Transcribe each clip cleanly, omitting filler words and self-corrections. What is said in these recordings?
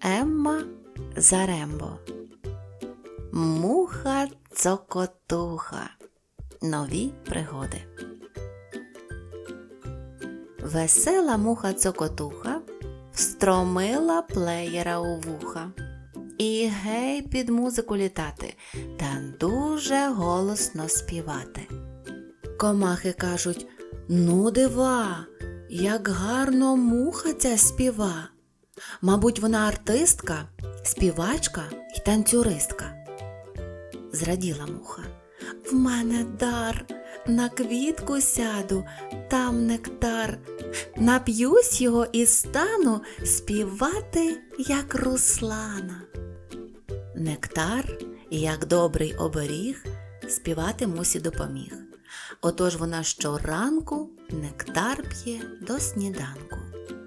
Емма Зарембо. Муха-цокотуха. Нові пригоди. Весела муха-цокотуха встромила плеєра у вуха. І гей під музику літати та дуже голосно співати. Комахи кажуть: «Ну дива, як гарно муха ця співа. Мабуть, вона артистка, співачка і танцюристка». Зраділа муха: «В мене дар, на квітку сяду, там нектар. Нап'юсь його і стану співати, як Руслана». Нектар, як добрий оберіг, співати мусі допоміг. Отож вона щоранку нектар п'є до сніданку.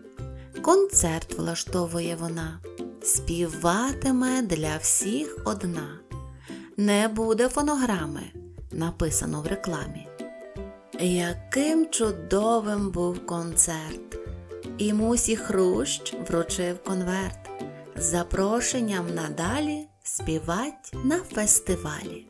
Концерт влаштовує вона, співатиме для всіх одна. Не буде фонограми, написано в рекламі. Яким чудовим був концерт! І мусі Хрущ вручив конверт з запрошенням надалі співать на фестивалі.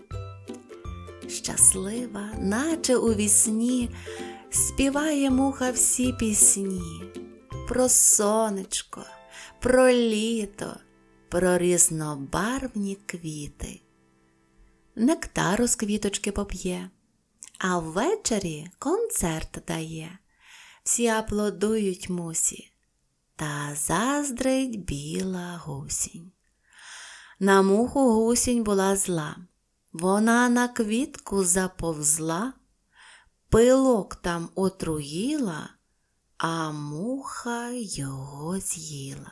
Щаслива, наче у вісні, співає муха всі пісні. Про сонечко, про літо, про різнобарвні квіти. Нектару з квіточки поп'є, а ввечері концерт дає. Всі аплодують мусі, та заздрить біла гусінь. На муху гусінь була зла, вона на квітку заповзла, пилок там отруїла, а муха його з'їла.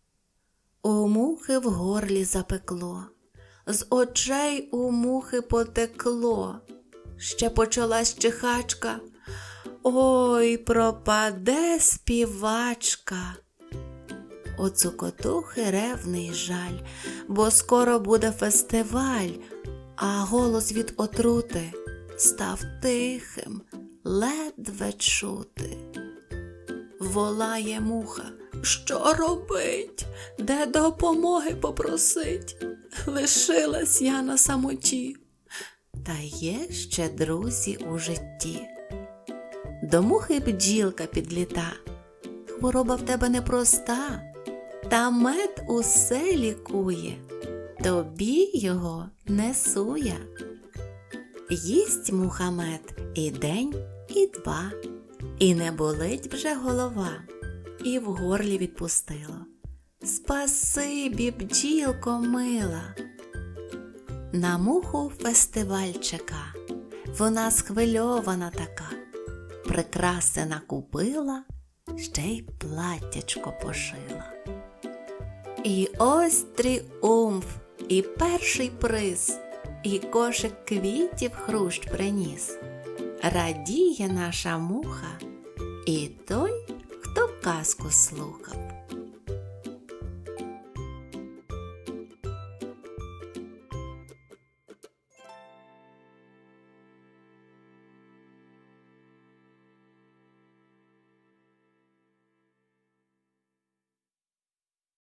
У мухи в горлі запекло, з очей у мухи потекло. Ще почалась чихачка: «Ой, пропаде співачка!» У цокотухи ревний жаль, бо скоро буде фестиваль, а голос від отрути став тихим, ледве чути. Волає муха: «Що робить? Де допомоги попросить? Лишилась я на самоті. Та є ще друзі у житті». До мухи бджілка підліта: «Хвороба в тебе непроста, та мед усе лікує, тобі його несу я». Їсть муха мед і день, і два, і не болить вже голова, і в горлі відпустило. Спасибі, бджілко мила. На муху фестиваль чека, вона схвильована така. Прикраси накупила, ще й платтячко пошила. І ось тріумф, і перший приз, і кошик квітів Хрущ приніс. Радіє наша муха і той, хто казку слухав.